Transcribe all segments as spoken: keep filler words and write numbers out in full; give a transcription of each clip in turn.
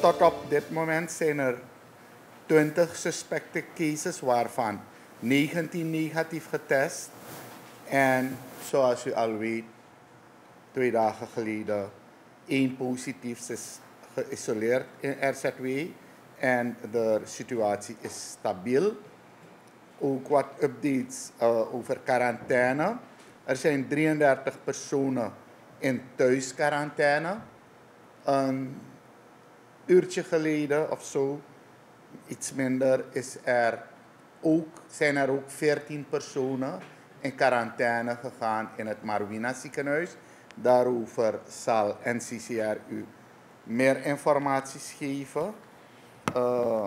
tot op dit moment zijn er twintig suspected cases, waarvan negentien negatief getest. En zoals u al weet, twee dagen geleden één positief is geïsoleerd in R Z W. En de situatie is stabiel. Ook wat updates uh, over quarantaine. Er zijn drieëndertig personen in thuisquarantaine. Een uurtje geleden of zo, iets minder, is er ook, zijn er ook veertien personen in quarantaine gegaan in het Marwina ziekenhuis. Daarover zal N C C R u meer informatie geven. Uh,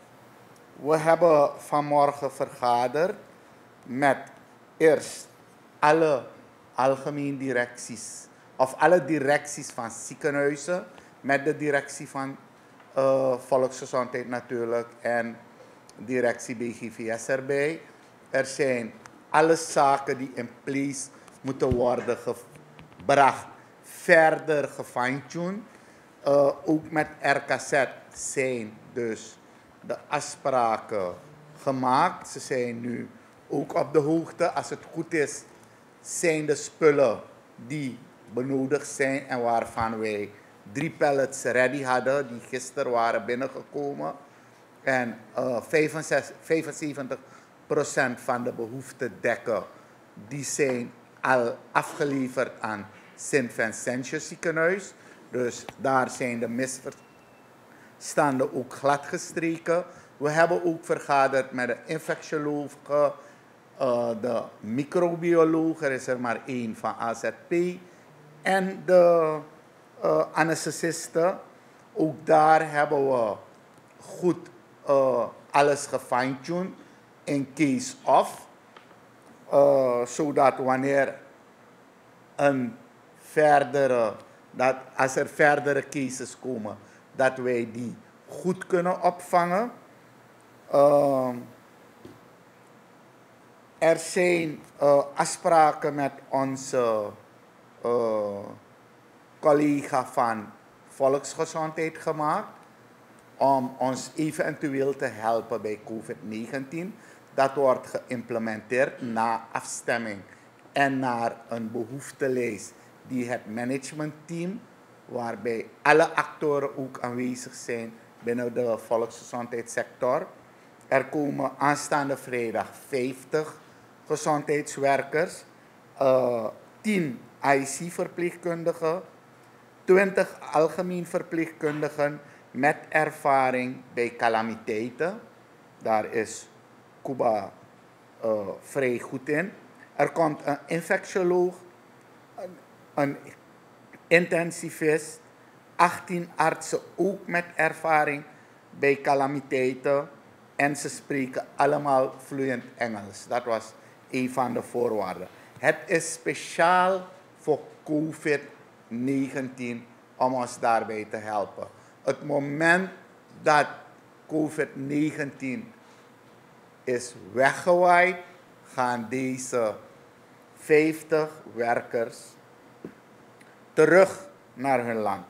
we hebben vanmorgen vergaderd met eerst alle algemeen directies, of alle directies van ziekenhuizen, met de directie van uh, volksgezondheid natuurlijk en directie B G V S erbij. Er zijn alle zaken die in place moeten worden gebracht, verder gefine-tuned. Uh, ook met R K Z zijn dus de afspraken gemaakt. Ze zijn nu ook op de hoogte. Als het goed is, zijn de spullen die benodigd zijn en waarvan wij drie pallets ready hadden, die gisteren waren binnengekomen. En uh, vijfenzeventig procent van de behoeften dekken, die zijn al afgeleverd aan Sint Vincentius ziekenhuis. Dus daar zijn de misverstanden ook gladgestreken. We hebben ook vergaderd met de infectioloog, uh, de microbioloog, er is er maar één van A Z P, en de uh, anesthesisten. Ook daar hebben we goed uh, alles gefine-tuned in case of. Uh, zodat wanneer een verdere, dat als er verdere cases komen, dat wij die goed kunnen opvangen. Uh, er zijn uh, afspraken met onze uh, collega van volksgezondheid gemaakt om ons eventueel te helpen bij COVID negentien. Dat wordt geïmplementeerd na afstemming en naar een behoeftelijst die het managementteam, waarbij alle actoren ook aanwezig zijn binnen de volksgezondheidssector. Er komen aanstaande vrijdag vijftig gezondheidswerkers, uh, tien I C-verpleegkundigen, twintig algemeen verpleegkundigen met ervaring bij calamiteiten. Daar is Cuba uh, vrij goed in. Er komt een infectioloog, een, een intensivist, achttien artsen ook met ervaring bij calamiteiten. En ze spreken allemaal vloeiend Engels. Dat was een van de voorwaarden. Het is speciaal voor COVID negentien om ons daarbij te helpen. Het moment dat COVID negentien is weggewaaid, gaan deze vijftig werkers terug naar hun land.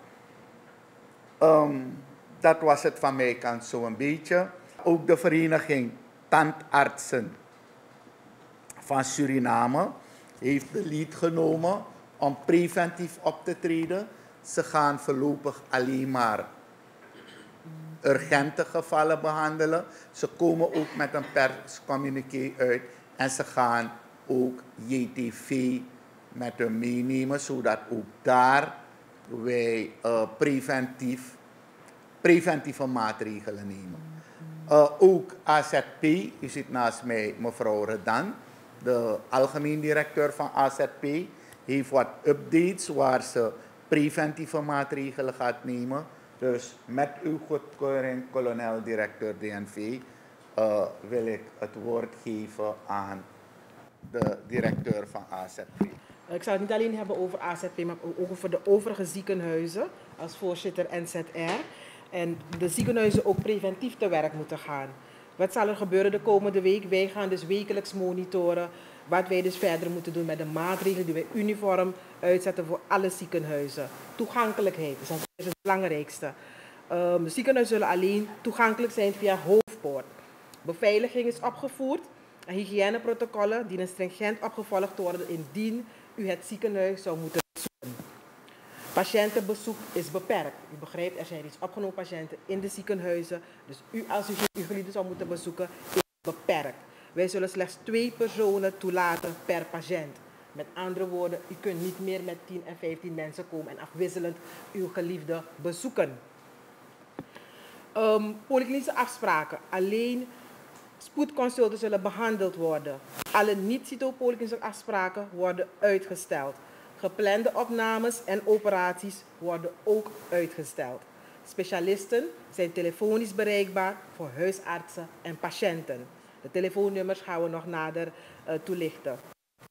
Um, dat was het van mij kant zo'n beetje. Ook de vereniging tandartsen van Suriname heeft de lead genomen om preventief op te treden. Ze gaan voorlopig alleen maar urgente gevallen behandelen. Ze komen ook met een perscommuniqué uit en ze gaan ook J T V met hun meenemen, zodat ook daar wij uh, preventief, preventieve maatregelen nemen. Uh, ook A Z P, u zit naast mij mevrouw Redan, de algemeen directeur van A Z P, heeft wat updates waar ze preventieve maatregelen gaat nemen. Dus met uw goedkeuring, kolonel-directeur D N V, uh, wil ik het woord geven aan de directeur van A Z P. Ik zou het niet alleen hebben over A Z P, maar ook over de overige ziekenhuizen als voorzitter N Z R. En de ziekenhuizen ook preventief te werk moeten gaan. Wat zal er gebeuren de komende week? Wij gaan dus wekelijks monitoren wat wij dus verder moeten doen met de maatregelen die wij uniform uitzetten voor alle ziekenhuizen. Toegankelijkheid is het belangrijkste. Um, de ziekenhuizen zullen alleen toegankelijk zijn via hoofdpoort. Beveiliging is opgevoerd en hygiëneprotocollen dienen stringent opgevolgd worden indien u het ziekenhuis zou moeten bezoeken. Patiëntenbezoek is beperkt. U begrijpt, er zijn reeds opgenomen patiënten in de ziekenhuizen. Dus u, als u uw geliefde zou moeten bezoeken, is beperkt. Wij zullen slechts twee personen toelaten per patiënt. Met andere woorden, u kunt niet meer met tien en vijftien mensen komen en afwisselend uw geliefde bezoeken. Um, polyklinische afspraken. Alleen spoedconsulten zullen behandeld worden. Alle niet-cytopolyklinische afspraken worden uitgesteld. Geplande opnames en operaties worden ook uitgesteld. Specialisten zijn telefonisch bereikbaar voor huisartsen en patiënten. De telefoonnummers gaan we nog nader uh, toelichten.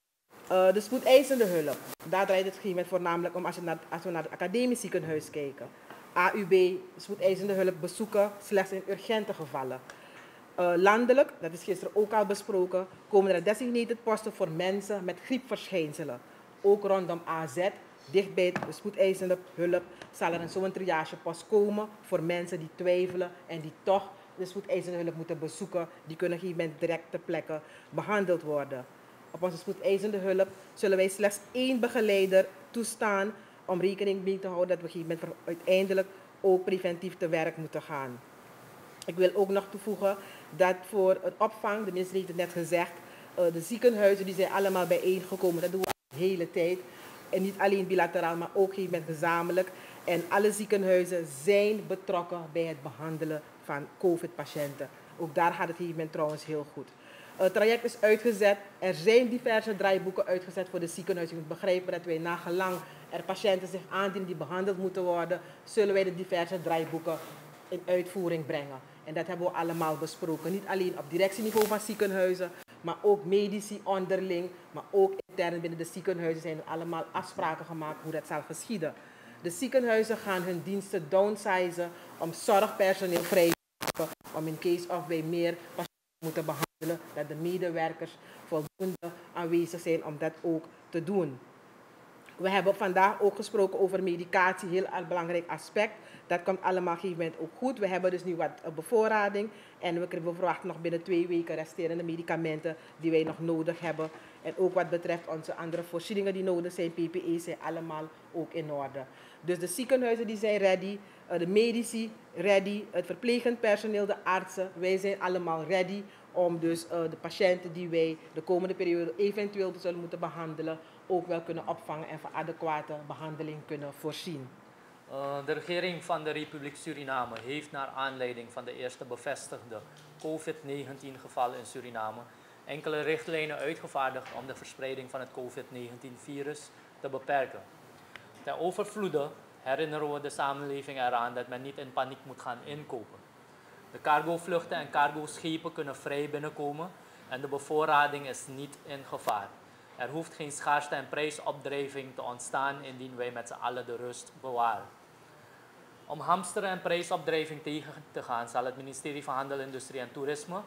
Uh, de spoedeisende hulp. Daar draait het schema voornamelijk om als, je naar, als we naar het academisch ziekenhuis kijken. A U B, spoedeisende hulp bezoeken slechts in urgente gevallen. Uh, landelijk, dat is gisteren ook al besproken, komen er designated posten voor mensen met griepverschijnselen. Ook rondom A Z, dichtbij de spoedeisende hulp, zal er een zo'n triagepost komen voor mensen die twijfelen en die toch de spoedeisende hulp moeten bezoeken. Die kunnen op een gegeven moment direct ter plekke behandeld worden. Op onze spoedeisende hulp zullen wij slechts één begeleider toestaan om rekening mee te houden dat we op een gegeven moment uiteindelijk ook preventief te werk moeten gaan. Ik wil ook nog toevoegen dat voor het opvang, de minister heeft het net gezegd, de ziekenhuizen die zijn allemaal bijeengekomen. Dat doen we de hele tijd. En niet alleen bilateraal, maar ook met gezamenlijk. En alle ziekenhuizen zijn betrokken bij het behandelen van COVID-patiënten. Ook daar gaat het hiermee trouwens heel goed. Het traject is uitgezet. Er zijn diverse draaiboeken uitgezet voor de ziekenhuizen. Je moet begrijpen dat wij nagelang er patiënten zich aandienen die behandeld moeten worden, zullen wij de diverse draaiboeken in uitvoering brengen. En dat hebben we allemaal besproken. Niet alleen op directieniveau van ziekenhuizen, maar ook medici onderling, maar ook intern binnen de ziekenhuizen zijn er allemaal afspraken gemaakt hoe dat zal geschieden. De ziekenhuizen gaan hun diensten downsizen om zorgpersoneel vrij te maken, om in case of wij meer patiënten moeten behandelen, dat de medewerkers voldoende aanwezig zijn om dat ook te doen. We hebben vandaag ook gesproken over medicatie, heel erg belangrijk aspect. Dat komt allemaal op een gegeven moment ook goed. We hebben dus nu wat bevoorrading en we, we verwachten nog binnen twee weken resterende medicamenten die wij nog nodig hebben. En ook wat betreft onze andere voorzieningen die nodig zijn, P P E, zijn allemaal ook in orde. Dus de ziekenhuizen die zijn ready, de medici ready, het verplegend personeel, de artsen, wij zijn allemaal ready om dus uh, de patiënten die wij de komende periode eventueel zullen moeten behandelen, ook wel kunnen opvangen en van adequate behandeling kunnen voorzien. Uh, de regering van de Republiek Suriname heeft naar aanleiding van de eerste bevestigde COVID negentien gevallen in Suriname enkele richtlijnen uitgevaardigd om de verspreiding van het COVID negentien virus te beperken. Ten overvloede herinneren we de samenleving eraan dat men niet in paniek moet gaan inkopen. De cargovluchten en cargoschepen kunnen vrij binnenkomen en de bevoorrading is niet in gevaar. Er hoeft geen schaarste en prijsopdrijving te ontstaan indien wij met z'n allen de rust bewaren. Om hamsteren en prijsopdrijving tegen te gaan zal het ministerie van Handel, Industrie en Toerisme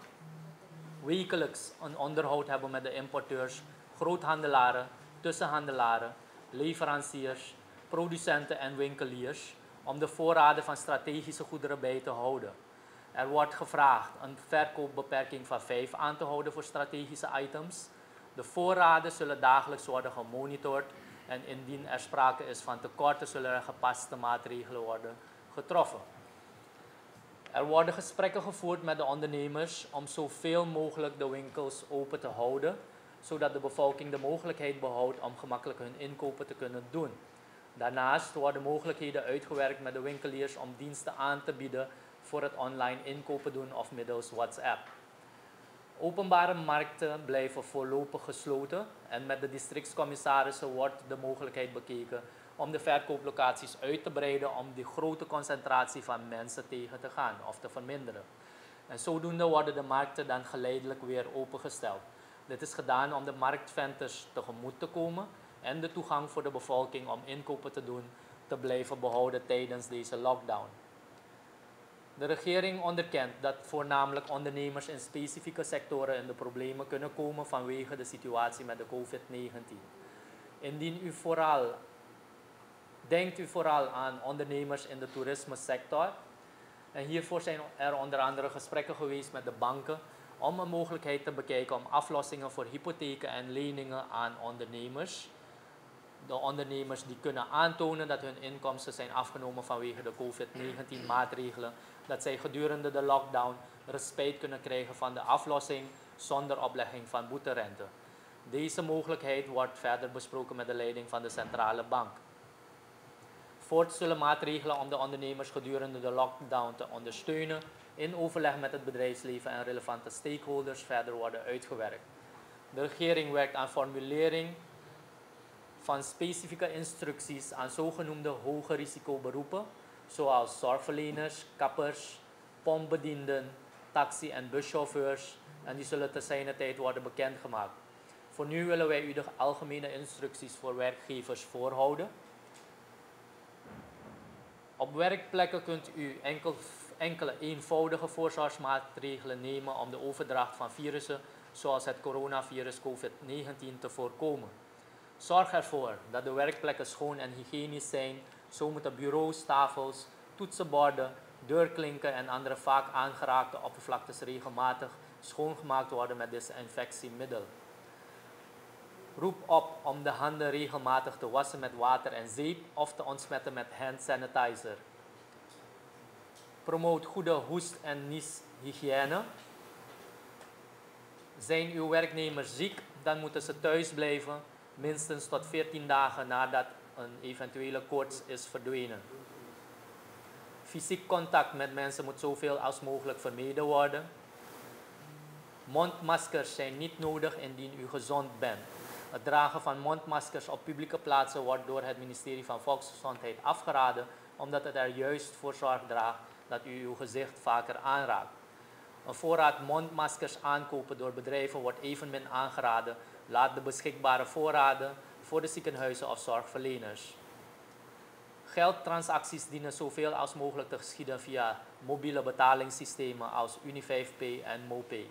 wekelijks een onderhoud hebben met de importeurs, groothandelaren, tussenhandelaren, leveranciers, producenten en winkeliers om de voorraden van strategische goederen bij te houden. Er wordt gevraagd een verkoopbeperking van vijf aan te houden voor strategische items. De voorraden zullen dagelijks worden gemonitord en indien er sprake is van tekorten zullen er gepaste maatregelen worden getroffen. Er worden gesprekken gevoerd met de ondernemers om zoveel mogelijk de winkels open te houden, zodat de bevolking de mogelijkheid behoudt om gemakkelijk hun inkopen te kunnen doen. Daarnaast worden mogelijkheden uitgewerkt met de winkeliers om diensten aan te bieden voor het online inkopen doen of middels WhatsApp. Openbare markten blijven voorlopig gesloten en met de districtscommissarissen wordt de mogelijkheid bekeken om de verkooplocaties uit te breiden om die grote concentratie van mensen tegen te gaan of te verminderen. En zodoende worden de markten dan geleidelijk weer opengesteld. Dit is gedaan om de marktventers tegemoet te komen en de toegang voor de bevolking om inkopen te doen te blijven behouden tijdens deze lockdown. De regering onderkent dat voornamelijk ondernemers in specifieke sectoren in de problemen kunnen komen vanwege de situatie met de COVID negentien. Indien u vooral, denkt u vooral aan ondernemers in de toerismesector, En hiervoor zijn er onder andere gesprekken geweest met de banken om een mogelijkheid te bekijken om aflossingen voor hypotheken en leningen aan ondernemers. De ondernemers die kunnen aantonen dat hun inkomsten zijn afgenomen vanwege de COVID negentien maatregelen, dat zij gedurende de lockdown respijt kunnen krijgen van de aflossing zonder oplegging van boeterente. Deze mogelijkheid wordt verder besproken met de leiding van de centrale bank. Voorts zullen maatregelen om de ondernemers gedurende de lockdown te ondersteunen in overleg met het bedrijfsleven en relevante stakeholders verder worden uitgewerkt. De regering werkt aan formulering van specifieke instructies aan zogenoemde hoge risicoberoepen, zoals zorgverleners, kappers, pompbedienden, taxi- en buschauffeurs, en die zullen te zijner tijd worden bekendgemaakt. Voor nu willen wij u de algemene instructies voor werkgevers voorhouden. Op werkplekken kunt u enkel, enkele eenvoudige voorzorgsmaatregelen nemen om de overdracht van virussen, zoals het coronavirus COVID negentien, te voorkomen. Zorg ervoor dat de werkplekken schoon en hygiënisch zijn. Zo moeten bureaus, tafels, toetsenborden, deurklinken en andere vaak aangeraakte oppervlaktes regelmatig schoongemaakt worden met desinfectiemiddel. Roep op om de handen regelmatig te wassen met water en zeep of te ontsmetten met hand sanitizer. Promoot goede hoest- en nieshygiëne. Zijn uw werknemers ziek, dan moeten ze thuis blijven, minstens tot veertien dagen nadat een eventuele koorts is verdwenen. Fysiek contact met mensen moet zoveel als mogelijk vermeden worden. Mondmaskers zijn niet nodig indien u gezond bent. Het dragen van mondmaskers op publieke plaatsen wordt door het ministerie van Volksgezondheid afgeraden, omdat het er juist voor zorg draagt dat u uw gezicht vaker aanraakt. Een voorraad mondmaskers aankopen door bedrijven wordt evenmin aangeraden. Laat de beschikbare voorraden voor de ziekenhuizen of zorgverleners. Geldtransacties dienen zoveel als mogelijk te geschieden via mobiele betalingssystemen als Uni vijf P en MoPay.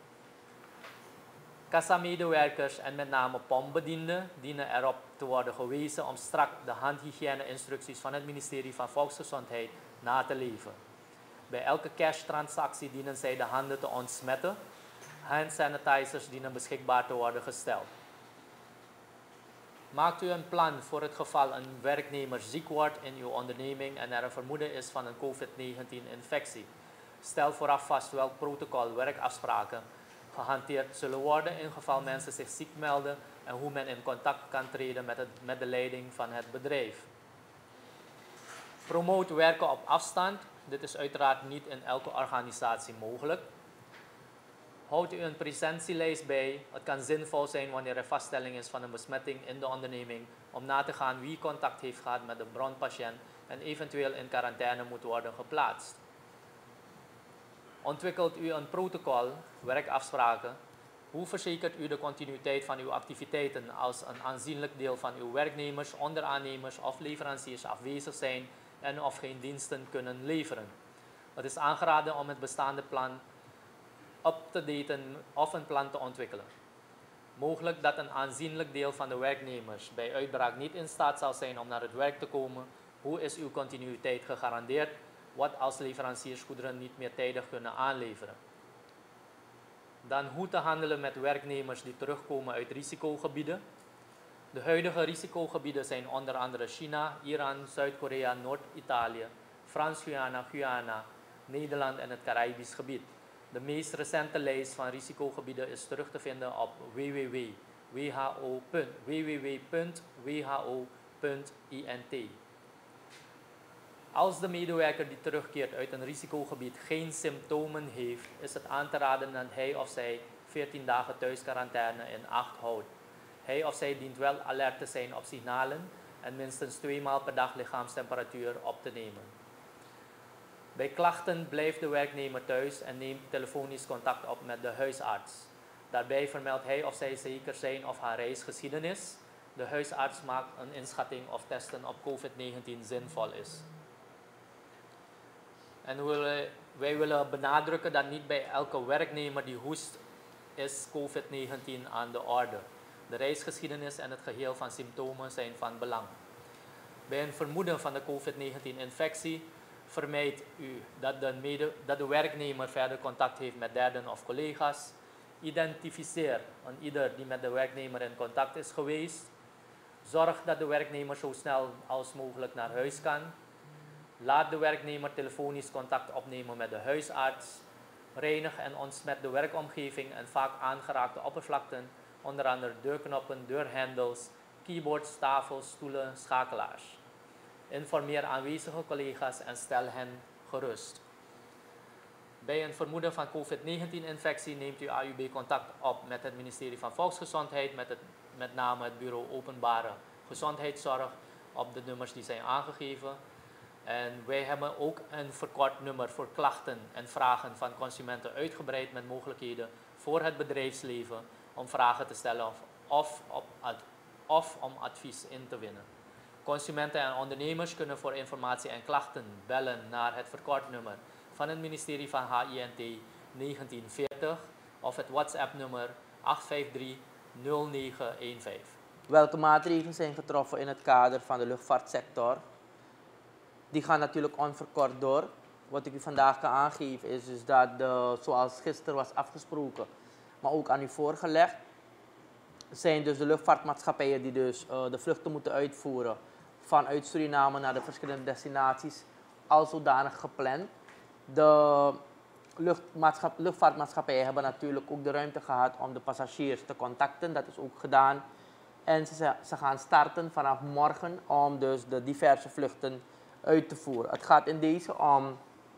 Kassamedewerkers en met name pompbedienden dienen erop te worden gewezen om strak de handhygiëne-instructies van het ministerie van Volksgezondheid na te leven. Bij elke cash-transactie dienen zij de handen te ontsmetten. Hand sanitizers dienen beschikbaar te worden gesteld. Maakt u een plan voor het geval een werknemer ziek wordt in uw onderneming en er een vermoeden is van een COVID negentien infectie. Stel vooraf vast welk protocol werkafspraken gehanteerd zullen worden in geval mensen zich ziek melden en hoe men in contact kan treden met, het, met de leiding van het bedrijf. Promoot werken op afstand. Dit is uiteraard niet in elke organisatie mogelijk. Houd u een presentielijst bij. Het kan zinvol zijn wanneer er vaststelling is van een besmetting in de onderneming om na te gaan wie contact heeft gehad met de bronpatiënt en eventueel in quarantaine moet worden geplaatst. Ontwikkelt u een protocol, werkafspraken. Hoe verzekert u de continuïteit van uw activiteiten als een aanzienlijk deel van uw werknemers, onderaannemers of leveranciers afwezig zijn en of geen diensten kunnen leveren? Het is aangeraden om het bestaande plan up te daten of een plan te ontwikkelen. Mogelijk dat een aanzienlijk deel van de werknemers bij uitbraak niet in staat zal zijn om naar het werk te komen. Hoe is uw continuïteit gegarandeerd? Wat als leveranciers goederen niet meer tijdig kunnen aanleveren? Dan hoe te handelen met werknemers die terugkomen uit risicogebieden. De huidige risicogebieden zijn onder andere China, Iran, Zuid-Korea, Noord-Italië, Frans-Guyana, Guyana, Nederland en het Caribisch gebied. De meest recente lijst van risicogebieden is terug te vinden op w w w punt w h o punt i n t. Als de medewerker die terugkeert uit een risicogebied geen symptomen heeft, is het aan te raden dat hij of zij veertien dagen thuisquarantaine in acht houdt. Hij of zij dient wel alert te zijn op signalen en minstens twee maal per dag lichaamstemperatuur op te nemen. Bij klachten blijft de werknemer thuis en neemt telefonisch contact op met de huisarts. Daarbij vermeldt hij of zij zeker zijn of haar reisgeschiedenis. De huisarts maakt een inschatting of testen op COVID negentien zinvol is. En wij willen benadrukken dat niet bij elke werknemer die hoest is COVID negentien aan de orde. De reisgeschiedenis en het geheel van symptomen zijn van belang. Bij een vermoeden van de COVID negentien infectie Vermijd u dat de, mede, dat de werknemer verder contact heeft met derden of collega's. Identificeer een ieder die met de werknemer in contact is geweest. Zorg dat de werknemer zo snel als mogelijk naar huis kan. Laat de werknemer telefonisch contact opnemen met de huisarts. Reinig en ontsmet de werkomgeving en vaak aangeraakte oppervlakten, onder andere deurknoppen, deurhendels, keyboards, tafels, stoelen, schakelaars. Informeer aanwezige collega's en stel hen gerust. Bij een vermoeden van COVID negentien infectie neemt uw A U B contact op met het ministerie van Volksgezondheid, met, het, met name het Bureau Openbare Gezondheidszorg, op de nummers die zijn aangegeven. En wij hebben ook een verkort nummer voor klachten en vragen van consumenten uitgebreid met mogelijkheden voor het bedrijfsleven om vragen te stellen of, of, op, of om advies in te winnen. Consumenten en ondernemers kunnen voor informatie en klachten bellen naar het verkort nummer van het ministerie van H I N T negentien veertig of het WhatsApp-nummer acht vijf drie nul negen een vijf. Welke maatregelen zijn getroffen in het kader van de luchtvaartsector? Die gaan natuurlijk onverkort door. Wat ik u vandaag kan aangeven is dus dat, de, zoals gisteren was afgesproken, maar ook aan u voorgelegd, zijn dus de luchtvaartmaatschappijen die dus uh, de vluchten moeten uitvoeren vanuit Suriname naar de verschillende destinaties al zodanig gepland. De luchtvaartmaatschappijen hebben natuurlijk ook de ruimte gehad om de passagiers te contacten. Dat is ook gedaan. En ze, ze gaan starten vanaf morgen om dus de diverse vluchten uit te voeren. Het gaat in deze om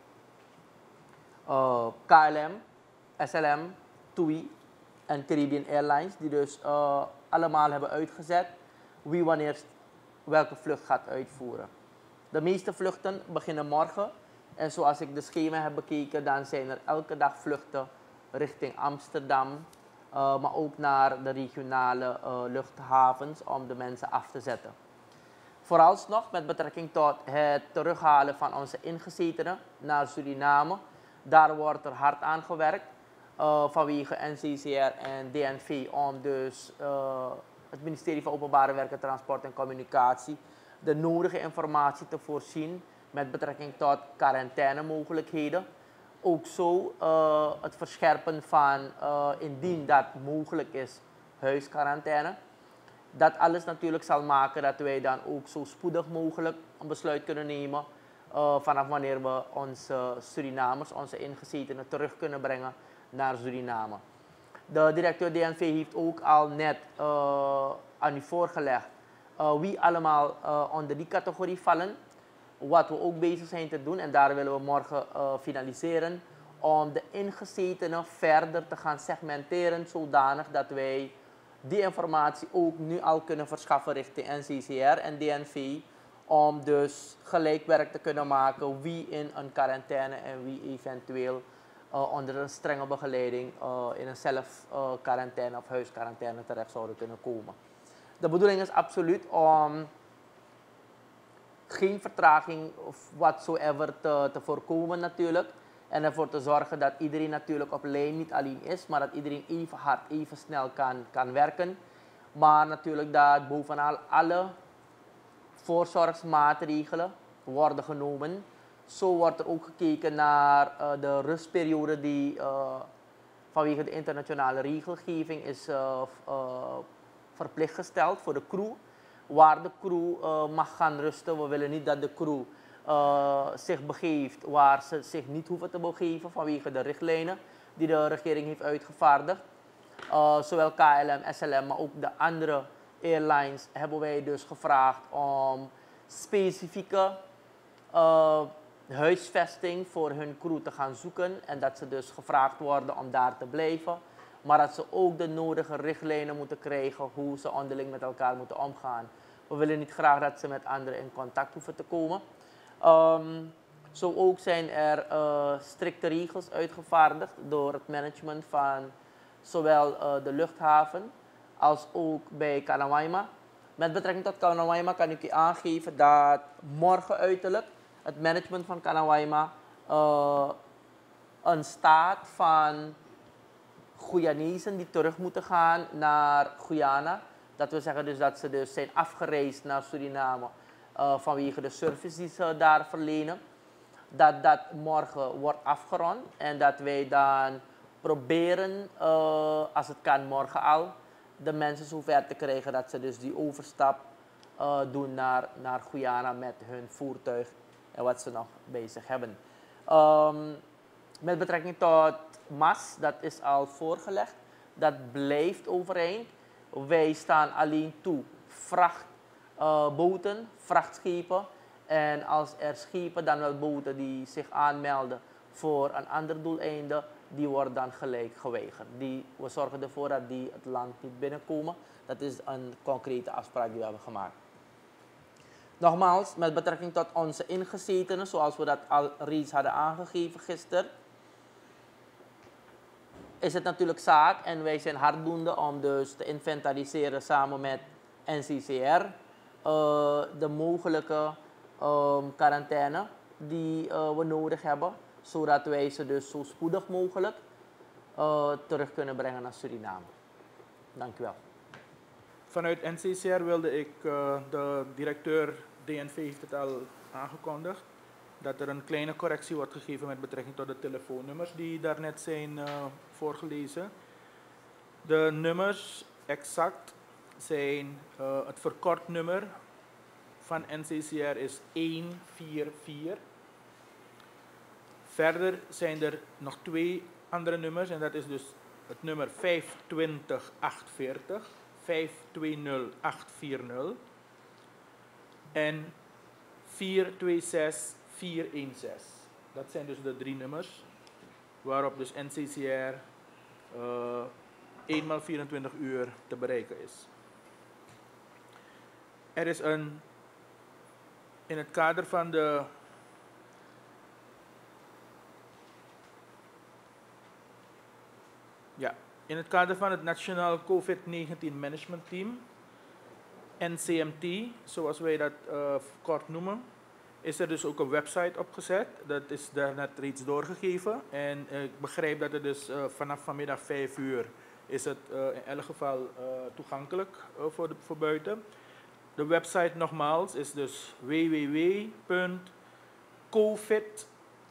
uh, K L M, S L M, T U I en Caribbean Airlines, die dus uh, allemaal hebben uitgezet wie wanneer welke vlucht gaat uitvoeren. De meeste vluchten beginnen morgen. En zoals ik de schema heb bekeken, dan zijn er elke dag vluchten richting Amsterdam, uh, maar ook naar de regionale uh, luchthavens om de mensen af te zetten. Vooralsnog met betrekking tot het terughalen van onze ingezetenen naar Suriname, daar wordt er hard aan gewerkt uh, vanwege N C C R en D N V om dus uh, het ministerie van Openbare Werken, Transport en Communicatie de nodige informatie te voorzien met betrekking tot quarantainemogelijkheden. Ook zo uh, het verscherpen van, uh, indien dat mogelijk is, huisquarantaine. Dat alles natuurlijk zal maken dat wij dan ook zo spoedig mogelijk een besluit kunnen nemen uh, vanaf wanneer we onze Surinamers, onze ingezetenen, terug kunnen brengen naar Suriname. De directeur D N V heeft ook al net uh, aan u voorgelegd uh, wie allemaal uh, onder die categorie vallen. Wat we ook bezig zijn te doen, en daar willen we morgen uh, finaliseren, om de ingezetenen verder te gaan segmenteren, zodanig dat wij die informatie ook nu al kunnen verschaffen richting N C C R en D N V, om dus gelijkwerk te kunnen maken wie in een quarantaine en wie eventueel uh, onder een strenge begeleiding uh, in een zelf-quarantaine uh, of huisquarantaine terecht zouden kunnen komen. De bedoeling is absoluut om geen vertraging of whatsoever te, te voorkomen natuurlijk. En ervoor te zorgen dat iedereen natuurlijk op lijn niet alleen is, maar dat iedereen even hard, even snel kan, kan werken. Maar natuurlijk dat bovenal alle voorzorgsmaatregelen worden genomen. Zo wordt er ook gekeken naar uh, de rustperiode die uh, vanwege de internationale regelgeving is uh, uh, verplicht gesteld voor de crew. Waar de crew uh, mag gaan rusten. We willen niet dat de crew uh, zich begeeft waar ze zich niet hoeven te begeven vanwege de richtlijnen die de regering heeft uitgevaardigd. Uh, zowel K L M, S L M, maar ook de andere airlines hebben wij dus gevraagd om specifieke uh, huisvesting voor hun crew te gaan zoeken. En dat ze dus gevraagd worden om daar te blijven. Maar dat ze ook de nodige richtlijnen moeten krijgen hoe ze onderling met elkaar moeten omgaan. We willen niet graag dat ze met anderen in contact hoeven te komen. Um, zo ook zijn er uh, strikte regels uitgevaardigd door het management van zowel uh, de luchthaven als ook bij Kanawaima. Met betrekking tot Kanawaima kan ik u aangeven dat morgen uiterlijk het management van Kanawaima uh, een staat van Guyanezen die terug moeten gaan naar Guyana. Dat wil zeggen dus dat ze dus zijn afgereisd naar Suriname uh, vanwege de service die ze daar verlenen. dat dat morgen wordt afgerond en dat wij dan proberen, uh, als het kan morgen al, de mensen zover te krijgen dat ze dus die overstap uh, doen naar, naar Guyana met hun voertuig en wat ze nog bezig hebben. Um, met betrekking tot M A S, dat is al voorgelegd, dat blijft overeind. Wij staan alleen toe vrachtboten, uh, vrachtschepen. En als er schepen, dan wel boten die zich aanmelden voor een ander doeleinde, die worden dan gelijk geweigerd. Die, we zorgen ervoor dat die het land niet binnenkomen. Dat is een concrete afspraak die we hebben gemaakt. Nogmaals, met betrekking tot onze ingezetenen, zoals we dat al reeds hadden aangegeven gisteren, is het natuurlijk zaak en wij zijn harddoende om dus te inventariseren samen met N C C R uh, de mogelijke um, quarantaine die uh, we nodig hebben, zodat wij ze dus zo spoedig mogelijk uh, terug kunnen brengen naar Suriname. Dank u wel. Vanuit N C C R wilde ik, uh, de directeur D N V heeft het al aangekondigd, dat er een kleine correctie wordt gegeven met betrekking tot de telefoonnummers die daarnet zijn uh, voorgelezen. De nummers exact zijn, uh, het verkortnummer van N C C R is een vier vier. Verder zijn er nog twee andere nummers en dat is dus het nummer vijf twee nul acht vier nul, vijf twee nul acht vier nul en vier twee zes vier een zes. Dat zijn dus de drie nummers waarop dus N C C R uh, eenmaal vierentwintig uur te bereiken is. Er is een, in het kader van de ja, in het kader van het Nationaal COVID negentien Management Team, N C M T, zoals wij dat uh, kort noemen, is er dus ook een website opgezet. Dat is daar net reeds doorgegeven. En uh, ik begrijp dat het dus uh, vanaf vanmiddag vijf uur is het uh, in elk geval uh, toegankelijk uh, voor, de, voor buiten. De website nogmaals is dus w w w punt covid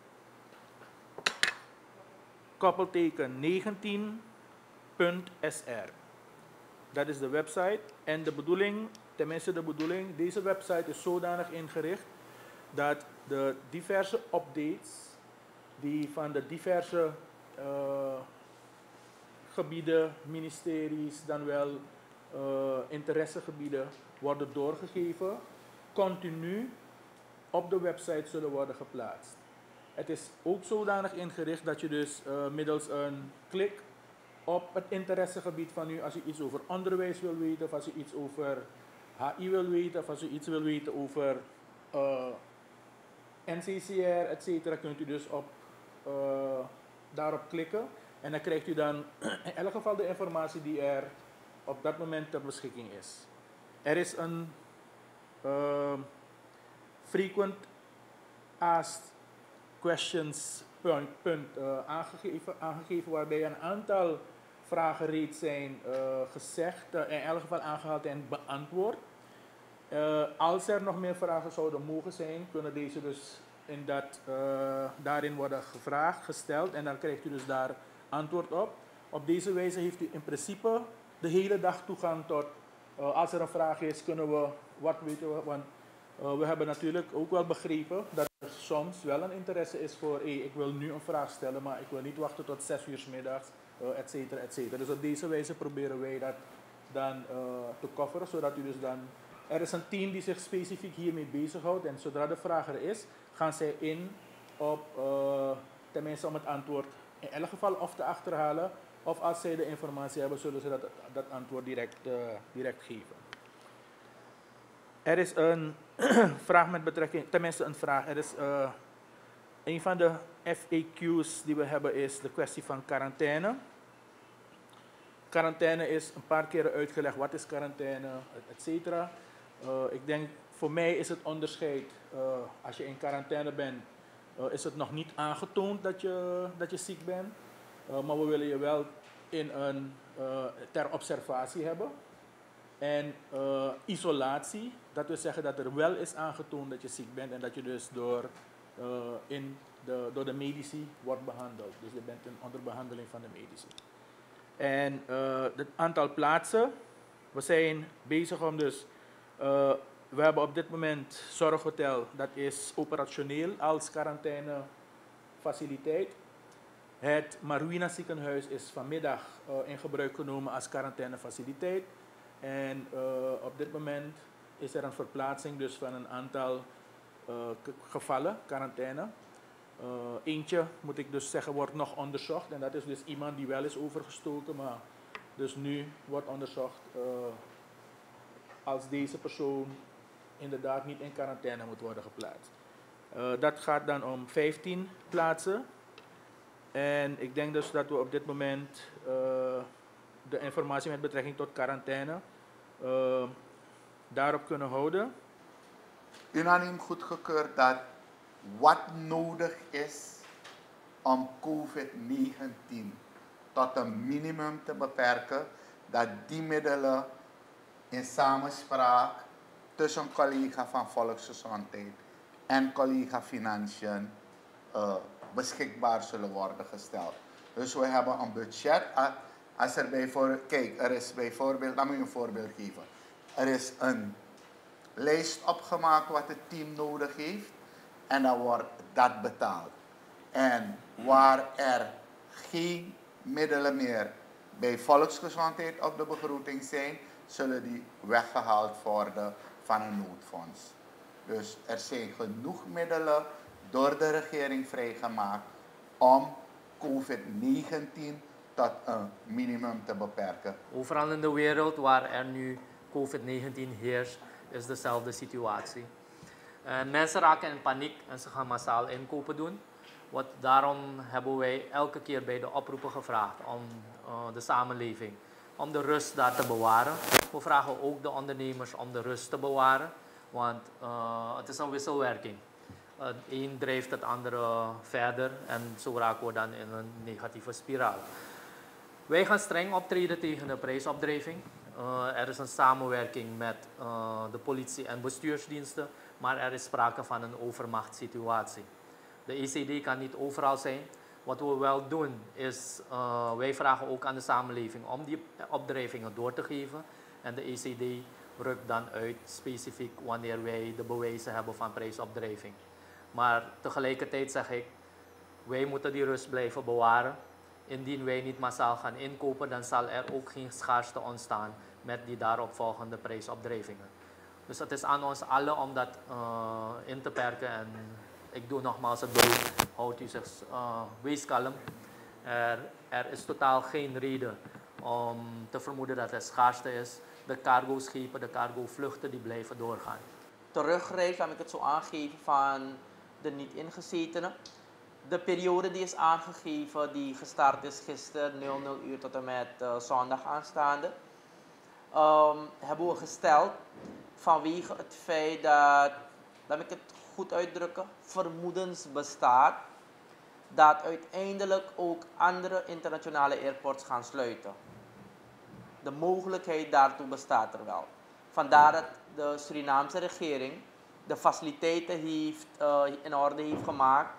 negentien punt s r. Dat is de website. En de bedoeling, tenminste de bedoeling, deze website is zodanig ingericht dat de diverse updates die van de diverse uh, gebieden, ministeries, dan wel uh, interessegebieden worden doorgegeven, continu op de website zullen worden geplaatst. Het is ook zodanig ingericht dat je dus uh, middels een klik op het interessegebied van u, als je iets over onderwijs wil weten, of als je iets over H I wil weten, of als je iets wil weten over uh, N C C R, et cetera, kunt u dus op, uh, daarop klikken. En dan krijgt u dan in elk geval de informatie die er op dat moment ter beschikking is. Er is een uh, frequent asked questions punt, punt uh, aangegeven, aangegeven, waarbij een aantal vragen reeds zijn uh, gezegd, uh, in elk geval aangehaald en beantwoord. Uh, als er nog meer vragen zouden mogen zijn, kunnen deze dus in dat, uh, daarin worden gevraagd, gesteld en dan krijgt u dus daar antwoord op. Op deze wijze heeft u in principe de hele dag toegang tot, uh, als er een vraag is, kunnen we wat weten we, want uh, we hebben natuurlijk ook wel begrepen dat er soms wel een interesse is voor, hey, ik wil nu een vraag stellen, maar ik wil niet wachten tot zes uur 's middags, uh, et cetera, et cetera. Dus op deze wijze proberen wij dat dan uh, te coveren, zodat u dus dan, er is een team die zich specifiek hiermee bezighoudt en zodra de vraag er is, gaan zij in op, uh, tenminste om het antwoord in elk geval of te achterhalen, of als zij de informatie hebben, zullen ze dat, dat antwoord direct, uh, direct geven. Er is een vraag met betrekking, tenminste een vraag, er is uh, een van de F A Q's die we hebben is de kwestie van quarantaine. Quarantaine is een paar keren uitgelegd, wat is quarantaine, et cetera. Uh, ik denk, voor mij is het onderscheid, uh, als je in quarantaine bent, uh, is het nog niet aangetoond dat je, dat je ziek bent. Uh, maar we willen je wel in een, uh, ter observatie hebben. En uh, isolatie, dat wil zeggen dat er wel is aangetoond dat je ziek bent en dat je dus door uh, in de, door de medici wordt behandeld. Dus je bent in onder behandeling van de medici. En uh, het aantal plaatsen, we zijn bezig om dus, uh, we hebben op dit moment Zorghotel, dat is operationeel als quarantainefaciliteit. Het Maruina ziekenhuis is vanmiddag uh, in gebruik genomen als quarantainefaciliteit. En uh, op dit moment is er een verplaatsing dus van een aantal uh, gevallen, quarantaine. Uh, eentje, moet ik dus zeggen, wordt nog onderzocht. En dat is dus iemand die wel is overgestoken, maar dus nu wordt onderzocht uh, als deze persoon inderdaad niet in quarantaine moet worden geplaatst. Uh, dat gaat dan om vijftien plaatsen. En ik denk dus dat we op dit moment uh, de informatie met betrekking tot quarantaine uh, daarop kunnen houden. Unaniem goedgekeurd dat wat nodig is om COVID negentien tot een minimum te beperken, dat die middelen in samenspraak tussen collega van Volksgezondheid en collega Financiën uh, beschikbaar zullen worden gesteld. Dus we hebben een budget. Als er bijvoorbeeld, kijk, er is bijvoorbeeld, laat me een voorbeeld geven. Er is een lijst opgemaakt wat het team nodig heeft en dan wordt dat betaald. En waar er geen middelen meer bij Volksgezondheid op de begroting zijn, zullen die weggehaald worden van een noodfonds. Dus er zijn genoeg middelen door de regering vrijgemaakt om COVID negentien tot een minimum te beperken. Overal in de wereld waar er nu COVID negentien heerst, is dezelfde situatie. En mensen raken in paniek en ze gaan massaal inkopen doen. Wat, daarom hebben wij elke keer bij de oproepen gevraagd om uh, de samenleving, om de rust daar te bewaren. We vragen ook de ondernemers om de rust te bewaren, want uh, het is een wisselwerking. Het uh, een drijft het andere verder en zo raken we dan in een negatieve spiraal. Wij gaan streng optreden tegen de prijsopdrijving. Uh, er is een samenwerking met uh, de politie en bestuursdiensten, maar er is sprake van een overmachtssituatie. De E C D kan niet overal zijn. Wat we wel doen is, uh, wij vragen ook aan de samenleving om die opdrijvingen door te geven. En de E C D rukt dan uit specifiek wanneer wij de bewijzen hebben van prijsopdrijving. Maar tegelijkertijd zeg ik, wij moeten die rust blijven bewaren. Indien wij niet massaal gaan inkopen, dan zal er ook geen schaarste ontstaan met die daaropvolgende prijsopdrijvingen. Dus het is aan ons allen om dat uh, in te perken. En ik doe nogmaals het beroep, houdt u zich, uh, wees kalm. Er, er is totaal geen reden om te vermoeden dat er schaarste is. De cargo-schepen, de cargo-vluchten, die blijven doorgaan. Terugreis, laat ik het zo aangeven, van de niet-ingezetenen. De periode die is aangegeven, die gestart is gisteren, nul nul uur tot en met uh, zondag aanstaande, um, hebben we gesteld vanwege het feit dat, laat ik het goed uitdrukken, vermoedens bestaat dat uiteindelijk ook andere internationale airports gaan sluiten. De mogelijkheid daartoe bestaat er wel. Vandaar dat de Surinaamse regering de faciliteiten heeft, uh, in orde heeft gemaakt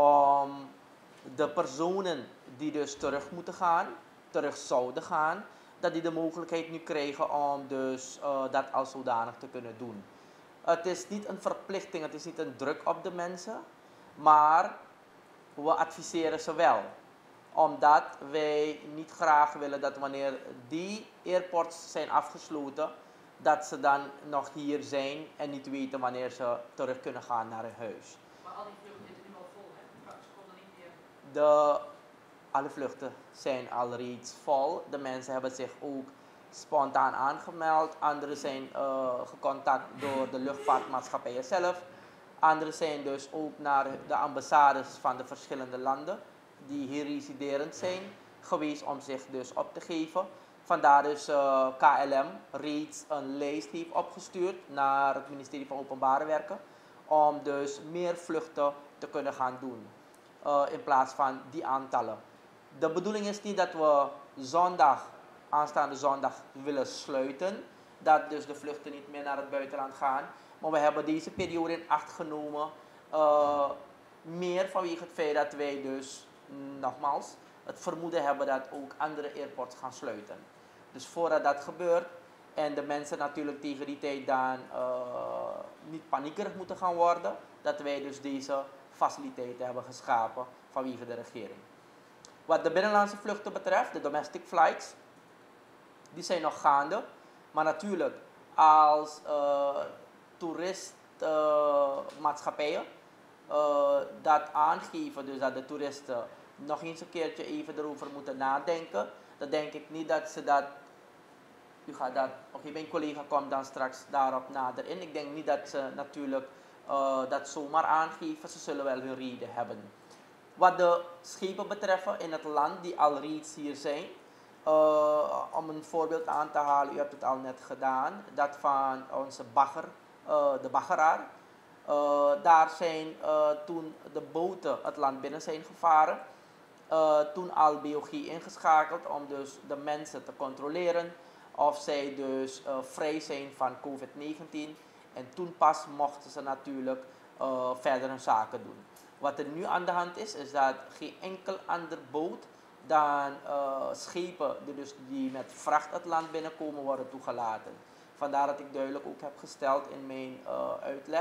om de personen die dus terug moeten gaan, terug zouden gaan, dat die de mogelijkheid nu krijgen om dus uh, dat als zodanig te kunnen doen. Het is niet een verplichting, het is niet een druk op de mensen, maar we adviseren ze wel. Omdat wij niet graag willen dat wanneer die airports zijn afgesloten, dat ze dan nog hier zijn en niet weten wanneer ze terug kunnen gaan naar hun huis. Maar al die vluchten zitten nu al vol, hè? Ze konden niet meer. De, alle vluchten zijn al reeds vol. De mensen hebben zich ook spontaan aangemeld. Anderen zijn uh, gecontact door de luchtvaartmaatschappijen zelf. Anderen zijn dus ook naar de ambassades van de verschillende landen die hier residerend zijn geweest om zich dus op te geven. Vandaar dus uh, K L M reeds een lijst heeft opgestuurd naar het ministerie van Openbare Werken om dus meer vluchten te kunnen gaan doen uh, in plaats van die aantallen. De bedoeling is niet dat we zondag, aanstaande zondag willen sluiten, dat dus de vluchten niet meer naar het buitenland gaan, maar we hebben deze periode in acht genomen uh, Meer vanwege het feit dat wij dus, nogmaals, het vermoeden hebben dat ook andere airports gaan sluiten. Dus voordat dat gebeurt en de mensen natuurlijk tegen die tijd dan uh, niet paniekerig moeten gaan worden, dat wij dus deze faciliteiten hebben geschapen vanwege de regering. Wat de binnenlandse vluchten betreft, de domestic flights, die zijn nog gaande. Maar natuurlijk, als uh, toeristmaatschappijen uh, uh, dat aangeven, dus dat de toeristen nog eens een keertje even erover moeten nadenken, dan denk ik niet dat ze dat, u gaat dat, oké, okay, mijn collega komt dan straks daarop nader in. Ik denk niet dat ze natuurlijk uh, dat zomaar aangeven, ze zullen wel hun reden hebben. Wat de schepen betreffen in het land die al reeds hier zijn, uh, om een voorbeeld aan te halen, u hebt het al net gedaan, dat van onze bagger, uh, de baggeraar. Uh, daar zijn uh, toen de boten het land binnen zijn gevaren, uh, toen al B O G ingeschakeld om dus de mensen te controleren of zij dus uh, vrij zijn van COVID negentien. En toen pas mochten ze natuurlijk uh, verder hun zaken doen. Wat er nu aan de hand is, is dat geen enkel ander boot dan uh, schepen die, dus die met vracht het land binnenkomen worden toegelaten. Vandaar dat ik duidelijk ook heb gesteld in mijn uh, uitleg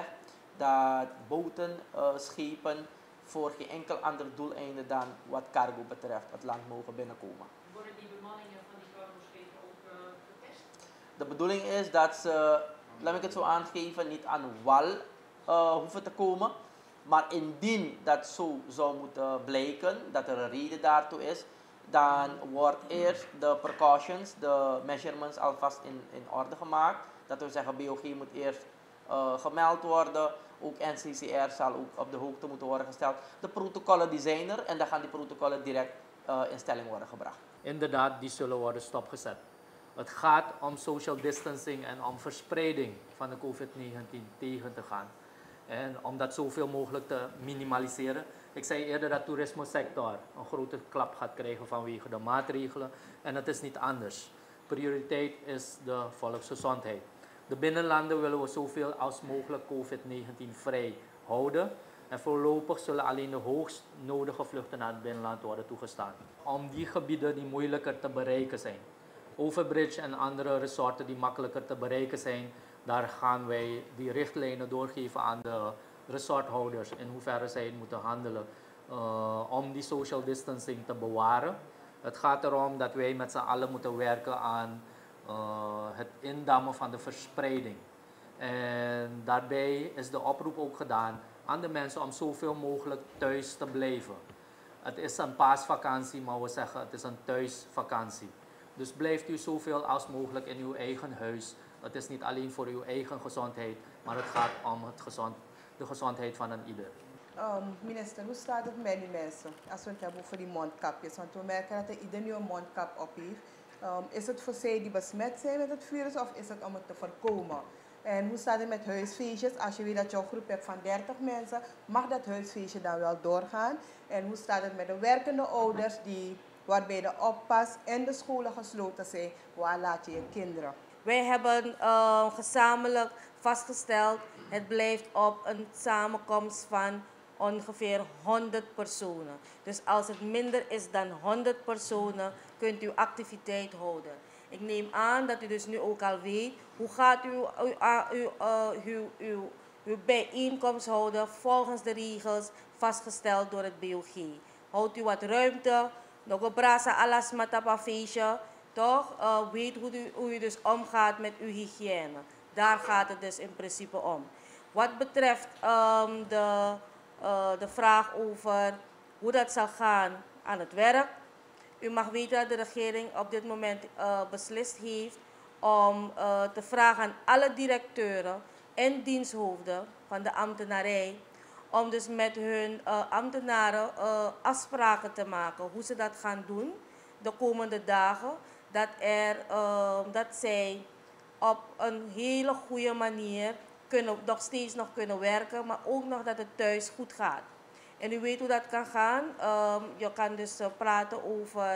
dat boten, uh, schepen voor geen enkel ander doeleinde dan wat cargo betreft het land mogen binnenkomen. Worden die bemanningen van die cargoschepen ook uh, getest? De bedoeling is dat ze, laat ik het zo aangeven, niet aan wal uh, hoeven te komen. Maar indien dat zo zou moeten blijken, dat er een reden daartoe is, dan wordt eerst de precautions, de measurements alvast in, in orde gemaakt. Dat wil zeggen, B O G moet eerst uh, gemeld worden. Ook N C C R zal ook op de hoogte moeten worden gesteld. De protocollen die zijn er en dan gaan die protocollen direct uh, in stelling worden gebracht. Inderdaad, die zullen worden stopgezet. Het gaat om social distancing en om verspreiding van de COVID negentien tegen te gaan. En om dat zoveel mogelijk te minimaliseren. Ik zei eerder dat de toerismesector een grote klap gaat krijgen vanwege de maatregelen. En het is niet anders. Prioriteit is de volksgezondheid. De binnenlanden willen we zoveel als mogelijk COVID negentien vrij houden. En voorlopig zullen alleen de hoogst nodige vluchten naar het binnenland worden toegestaan. Om die gebieden die moeilijker te bereiken zijn. Overbridge en andere resorten die makkelijker te bereiken zijn. Daar gaan wij die richtlijnen doorgeven aan de resorthouders in hoeverre zij moeten handelen uh, om die social distancing te bewaren. Het gaat erom dat wij met z'n allen moeten werken aan uh, het indammen van de verspreiding. En daarbij is de oproep ook gedaan aan de mensen om zoveel mogelijk thuis te blijven. Het is een paasvakantie, maar we zeggen het is een thuisvakantie. Dus blijft u zoveel als mogelijk in uw eigen huis. Het is niet alleen voor uw eigen gezondheid, maar het gaat om het gezond, de gezondheid van een ieder. Um, minister, hoe staat het met die mensen als we het hebben over die mondkapjes? Want we merken dat er ieder nu een mondkap op heeft. Um, is het voor zij die besmet zijn met het virus of is het om het te voorkomen? En hoe staat het met huisfeestjes? Als je weet dat je een groep hebt van dertig mensen, mag dat huisfeestje dan wel doorgaan? En hoe staat het met de werkende ouders die, waarbij de oppas en de scholen gesloten zijn? Waar laat je je kinderen? Wij hebben uh, gezamenlijk vastgesteld, het blijft op een samenkomst van ongeveer honderd personen. Dus als het minder is dan honderd personen, kunt u activiteit houden. Ik neem aan dat u dus nu ook al weet, hoe gaat u uw, uw, uh, uw, uw, uw bijeenkomst houden volgens de regels vastgesteld door het B O G. Houdt u wat ruimte, nog een brasa alas matapa feestje. Toch uh, weet hoe u, hoe u dus omgaat met uw hygiëne. Daar gaat het dus in principe om. Wat betreft um, de, uh, de vraag over hoe dat zal gaan aan het werk. U mag weten dat de regering op dit moment uh, beslist heeft om uh, te vragen aan alle directeuren en diensthoofden van de ambtenarij. Om dus met hun uh, ambtenaren uh, afspraken te maken hoe ze dat gaan doen de komende dagen. Dat, er, uh, dat zij op een hele goede manier kunnen, nog steeds nog kunnen werken, maar ook nog dat het thuis goed gaat. En u weet hoe dat kan gaan. Um, je kan dus uh, praten over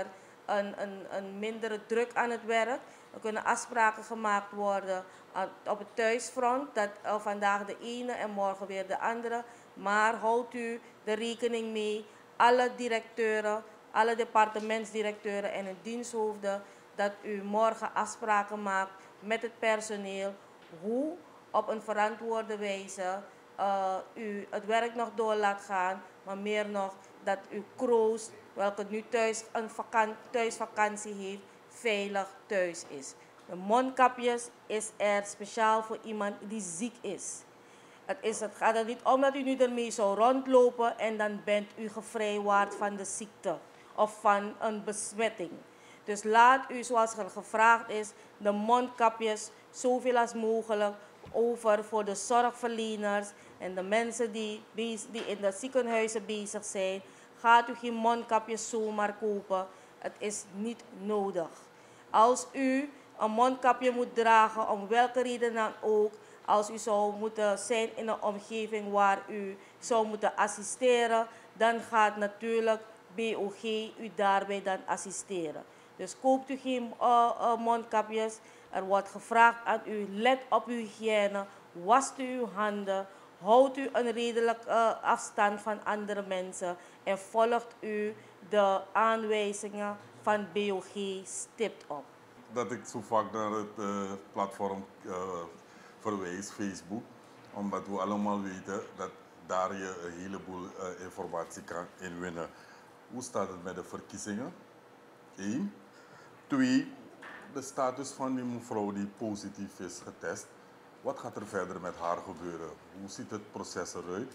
een, een, een mindere druk aan het werk. Er kunnen afspraken gemaakt worden op het thuisfront, dat uh, vandaag de ene en morgen weer de andere. Maar houdt u er rekening mee, alle directeuren, alle departementsdirecteuren en hun diensthoofden, dat u morgen afspraken maakt met het personeel, hoe op een verantwoorde wijze uh, u het werk nog door laat gaan, maar meer nog dat uw kroost, welke nu thuis een vakan thuisvakantie heeft, veilig thuis is. De mondkapjes is er speciaal voor iemand die ziek is. Het, is, het gaat er niet om dat u nu ermee zou rondlopen en dan bent u gevrijwaard van de ziekte of van een besmetting. Dus laat u, zoals er gevraagd is, de mondkapjes zoveel als mogelijk over voor de zorgverleners en de mensen die, die in de ziekenhuizen bezig zijn. Gaat u geen mondkapjes zomaar kopen. Het is niet nodig. Als u een mondkapje moet dragen, om welke reden dan ook, als u zou moeten zijn in een omgeving waar u zou moeten assisteren, dan gaat natuurlijk B O G u daarbij dan assisteren. Dus koopt u geen uh, uh, mondkapjes. Er wordt gevraagd aan u, let op uw hygiëne, wast u uw handen, houdt u een redelijk uh, afstand van andere mensen en volgt u de aanwijzingen van B O G stipt op. Dat ik zo vaak naar het uh, platform uh, verwijs, Facebook, omdat we allemaal weten dat daar je een heleboel uh, informatie kan inwinnen. Hoe staat het met de verkiezingen? Eén. Twee, de status van die mevrouw die positief is getest. Wat gaat er verder met haar gebeuren? Hoe ziet het proces eruit?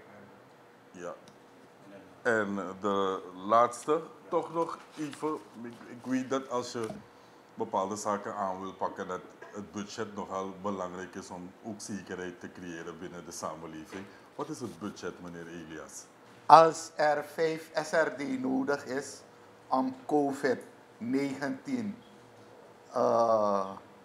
Ja. En de laatste, toch nog even, ik, ik weet dat als je bepaalde zaken aan wil pakken, dat het budget nogal belangrijk is om ook zekerheid te creëren binnen de samenleving. Wat is het budget, meneer Elias? Als er vijf S R D nodig is om COVID negentien uh,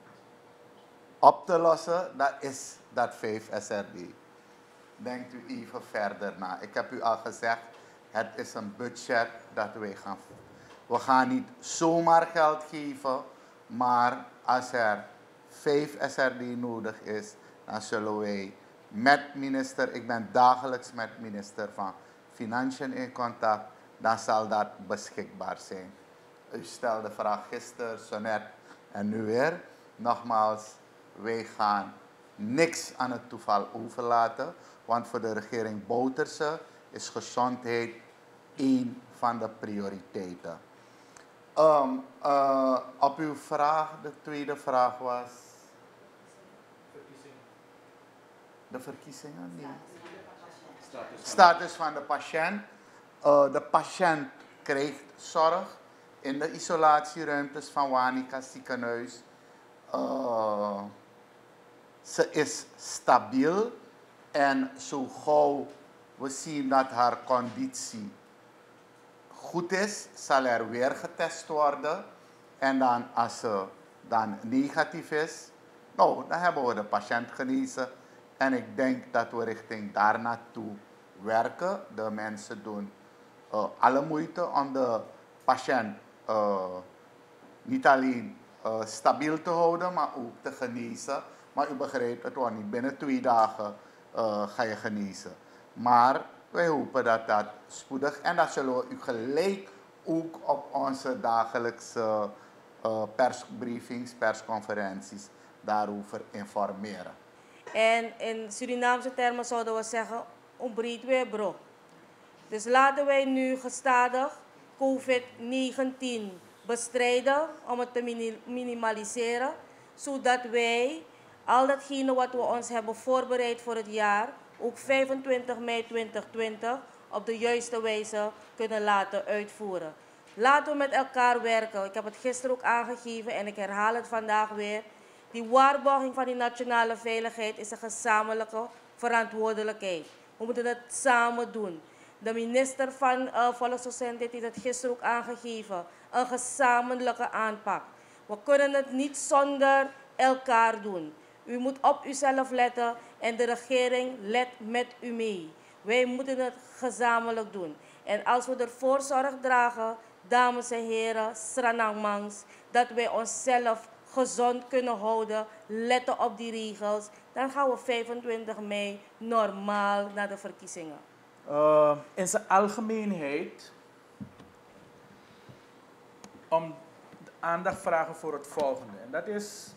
op te lossen, dan is dat vijf S R D. Denkt u even verder na. Ik heb u al gezegd, het is een budget dat wij gaan. We gaan niet zomaar geld geven, maar als er vijf S R D nodig is, dan zullen wij met minister, ik ben dagelijks met minister van Financiën in contact, dan zal dat beschikbaar zijn. U stelde de vraag gisteren, zo net en nu weer. Nogmaals, wij gaan niks aan het toeval overlaten, want voor de regering Bouterse is gezondheid één van de prioriteiten. Um, uh, op uw vraag, de tweede vraag was... De verkiezingen? Nee. Status van de patiënt. Uh, de patiënt krijgt zorg in de isolatieruimtes van Wanica ziekenhuis. Uh, ze is stabiel en zo gauw we zien dat haar conditie goed is, zal er weer getest worden. En dan als ze dan negatief is, nou, dan hebben we de patiënt genezen. En ik denk dat we richting daar naartoe werken. De mensen doen uh, alle moeite om de patiënt uh, niet alleen uh, stabiel te houden, maar ook te genezen. Maar u begrijpt, het wordt niet binnen twee dagen uh, ga je genezen. Maar wij hopen dat dat spoedig, en dat zullen we u gelijk ook op onze dagelijkse uh, persbriefings, persconferenties daarover informeren. En in Surinaamse termen zouden we zeggen, ontbreekt weer bro. Dus laten wij nu gestadig COVID negentien bestrijden om het te minimaliseren, zodat wij al datgene wat we ons hebben voorbereid voor het jaar, ook vijfentwintig mei tweeduizend twintig, op de juiste wijze kunnen laten uitvoeren. Laten we met elkaar werken. Ik heb het gisteren ook aangegeven en ik herhaal het vandaag weer. Die waarborging van die nationale veiligheid is een gezamenlijke verantwoordelijkheid. We moeten het samen doen. De minister van uh, Volksgezondheid heeft het gisteren ook aangegeven. Een gezamenlijke aanpak. We kunnen het niet zonder elkaar doen. U moet op uzelf letten en de regering let met u mee. Wij moeten het gezamenlijk doen. En als we ervoor zorg dragen dames en heren, Sranangmangs, dat wij onszelf gezond kunnen houden, letten op die regels, dan gaan we vijfentwintig mei normaal naar de verkiezingen. Uh, in zijn algemeenheid, om aandacht vragen voor het volgende. En dat is,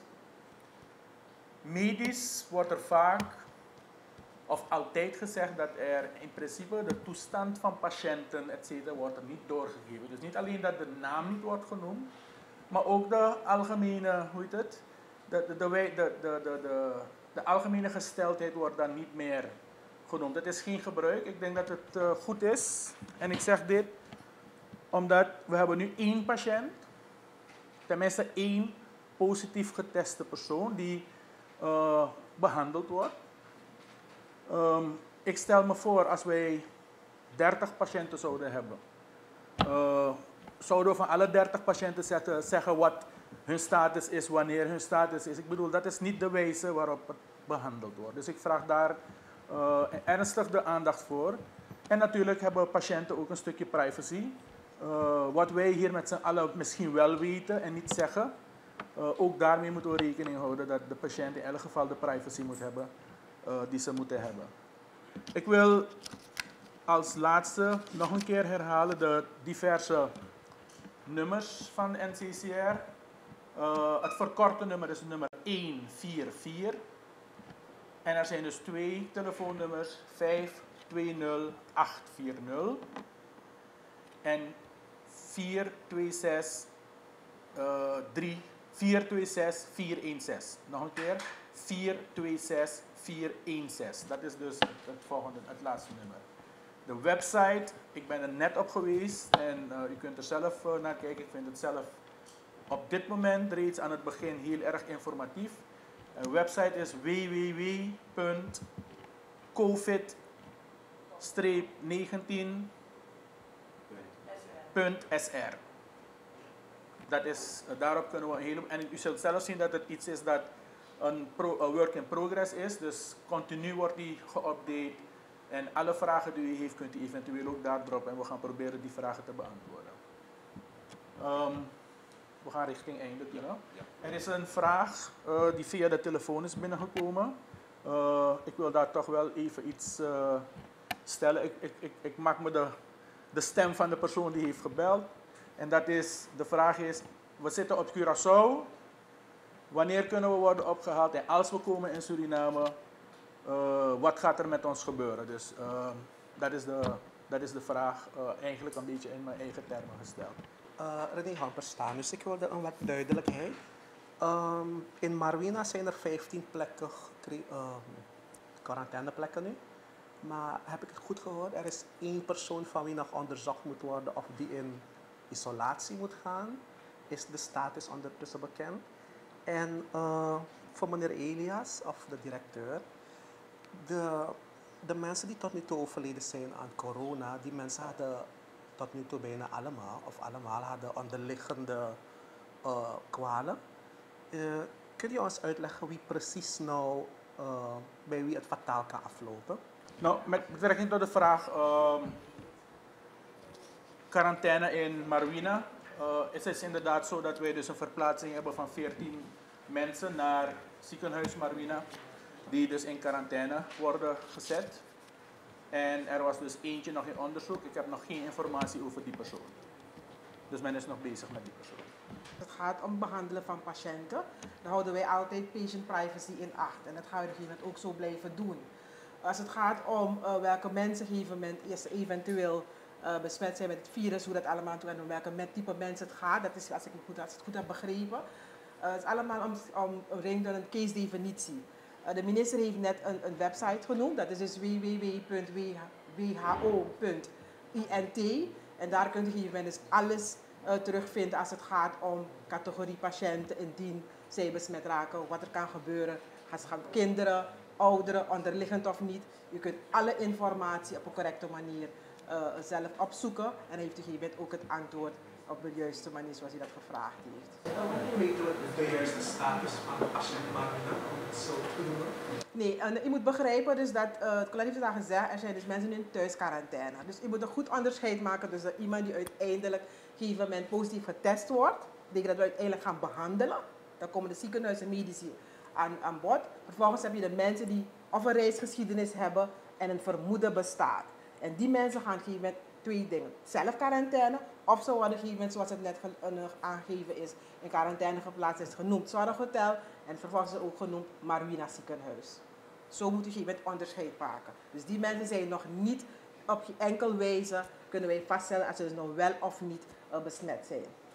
medisch wordt er vaak of altijd gezegd dat er in principe de toestand van patiënten, et cetera, wordt er niet doorgegeven. Dus niet alleen dat de naam niet wordt genoemd, maar ook de algemene, hoe heet het, de, de, de, de, de, de, de, de algemene gesteldheid wordt dan niet meer genoemd. Het is geen gebruik. Ik denk dat het uh, goed is. En ik zeg dit omdat we hebben nu één patiënt, tenminste één positief geteste persoon die uh, behandeld wordt. Um, ik stel me voor als wij dertig patiënten zouden hebben. Uh, zouden we van alle dertig patiënten zetten, zeggen wat hun status is, wanneer hun status is. Ik bedoel, dat is niet de wijze waarop het behandeld wordt. Dus ik vraag daar uh, ernstig de aandacht voor. En natuurlijk hebben patiënten ook een stukje privacy. Uh, wat wij hier met z'n allen misschien wel weten en niet zeggen. Uh, ook daarmee moeten we rekening houden dat de patiënt in elk geval de privacy moet hebben uh, die ze moeten hebben. Ik wil als laatste nog een keer herhalen de diverse nummers van de N C C R. Uh, het verkorte nummer is nummer honderdvierenveertig. En er zijn dus twee telefoonnummers, vijf twee nul acht vier nul en vier twee zes vier een zes. Nog een keer, vier twee zes vier een zes. Dat is dus het, het volgende, het laatste nummer. De website, ik ben er net op geweest en uh, u kunt er zelf uh, naar kijken. Ik vind het zelf op dit moment reeds aan het begin heel erg informatief. De website is w w w punt covid negentien punt s r. Dat is, uh, daarop kunnen we een heleboel. En u zult zelf zien dat het iets is dat een, pro, een work in progress is. Dus continu wordt die geüpdate. En alle vragen die u heeft, kunt u eventueel ook daar droppen. En we gaan proberen die vragen te beantwoorden. Um, we gaan richting einde. You know? Ja. Er is een vraag uh, die via de telefoon is binnengekomen. Uh, ik wil daar toch wel even iets uh, stellen. Ik, ik, ik, ik maak me de, de stem van de persoon die heeft gebeld. En dat is, de vraag is, we zitten op Curaçao. Wanneer kunnen we worden opgehaald? En als we komen in Suriname, uh, wat gaat er met ons gebeuren? Dus uh, dat, is de, dat is de vraag uh, eigenlijk een beetje in mijn eigen termen gesteld. Uh, René Hamperstaan, dus ik wilde een wat duidelijkheid. Um, in Marwina zijn er vijftien plekken, uh, quarantaineplekken nu. Maar heb ik het goed gehoord? Er is één persoon van wie nog onderzocht moet worden of die in isolatie moet gaan. Is de status ondertussen bekend? En uh, voor meneer Elias, of de directeur, de, de mensen die tot nu toe overleden zijn aan corona, die mensen hadden tot nu toe bijna allemaal, of allemaal hadden onderliggende uh, kwalen. Uh, kun je ons uitleggen wie precies nou, uh, bij wie het fataal kan aflopen? Nou, met betrekking tot de vraag uh, quarantaine in Marwina, uh, is het inderdaad zo dat wij dus een verplaatsing hebben van veertien mensen naar ziekenhuis Marwina, die dus in quarantaine worden gezet. En er was dus eentje nog in onderzoek. Ik heb nog geen informatie over die persoon. Dus men is nog bezig met die persoon. Het gaat om behandelen van patiënten. Dan houden wij altijd patient privacy in acht. En dat gaan we het ook zo blijven doen. Als het gaat om uh, welke mensen eventueel uh, besmet zijn met het virus, hoe dat allemaal toe en om welke met type mensen het gaat, dat is, als ik het goed, als ik het goed heb begrepen, uh, het is allemaal om, om omringd door een case definitie. Uh, de minister heeft net een, een website genoemd, dat is dus w w w punt w h o punt i n t en daar kunt u dus alles uh, terugvinden als het gaat om categorie patiënten, indien zij besmet raken, wat er kan gebeuren. Gaan ze gaan kinderen, ouderen, onderliggend of niet. U kunt alle informatie op een correcte manier uh, zelf opzoeken en heeft u gegeven ook het antwoord op de juiste manier zoals u dat gevraagd heeft. Hoe weten we de juiste status van de patiënt Marwina, om het zo te noemen? Nee, uh, u moet begrijpen dus dat, uh, het collega heeft al gezegd, er zijn dus mensen in thuisquarantaine. Dus u moet een goed onderscheid maken tussen iemand die uiteindelijk gegeven moment positief getest wordt, betekent dat we uiteindelijk gaan behandelen. Dan komen de ziekenhuizen medici aan, aan bod. Vervolgens heb je de mensen die of een reisgeschiedenis hebben en een vermoeden bestaat. En die mensen gaan gegeven met twee dingen. Zelf quarantaine of ze worden gegeven met, zoals het net ge, uh, aangegeven is, in quarantaine geplaatst is, genoemd zorghotel en vervolgens is het ook genoemd Marwina ziekenhuis. Zo moet je gegeven met onderscheid maken. Dus die mensen zijn nog niet op geen enkel wijze, kunnen wij vaststellen als ze dus nog wel of niet uh, besmet zijn.